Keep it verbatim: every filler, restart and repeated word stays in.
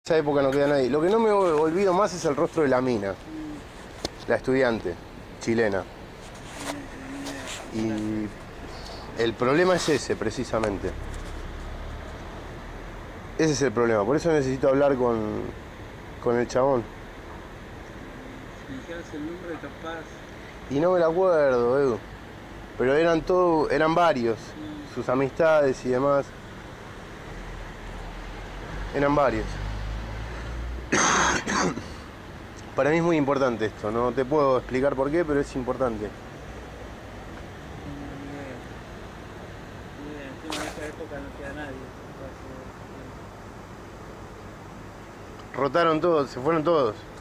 esa época no queda nadie. Lo que no me olvido más es el rostro de la mina, la estudiante chilena. Y el problema es ese, precisamente. Ese es el problema, por eso necesito hablar con, con el chabón. Me dijeras el nombre de tus padres. Y no me lo acuerdo, Edu. Pero eran todos, eran varios, Mm. sus amistades y demás. Eran varios. Para mí es muy importante esto, no te puedo explicar por qué, pero es importante. Bien, encima en esa época no queda nadie. Rotaron todos, se fueron todos.